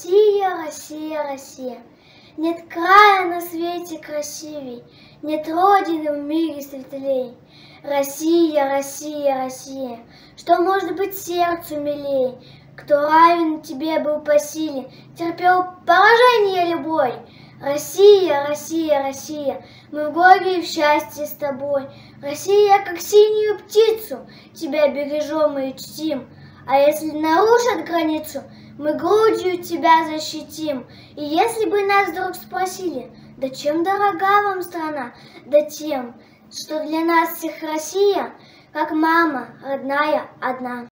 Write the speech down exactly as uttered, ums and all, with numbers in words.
Россия, Россия, Россия. Нет края на свете красивей, нет родины в мире светлей. Россия, Россия, Россия, что может быть сердцу милей? Кто равен тебе был по силе, терпел поражение любой. Россия, Россия, Россия, мы в горе и в счастье с тобой. Россия, как синюю птицу, тебя бережем и чтим. А если нарушат границу, мы грудью тебя защитим. И если бы нас вдруг спросили, да чем дорога вам страна? Да тем, что для нас всех Россия, как мама родная одна.